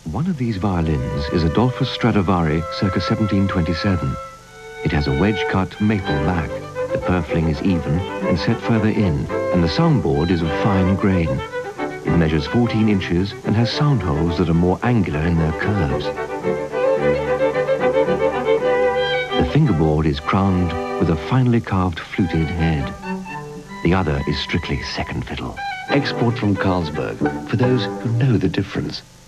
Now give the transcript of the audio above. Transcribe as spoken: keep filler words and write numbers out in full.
One of these violins is Adolphus Stradivari circa seventeen twenty-seven. It has a wedge-cut maple back. The purfling is even and set further in, and the soundboard is of fine grain. It measures fourteen inches and has sound holes that are more angular in their curves. The fingerboard is crowned with a finely carved fluted head. The other is strictly second fiddle. Export from Carlsberg, for those who know the difference.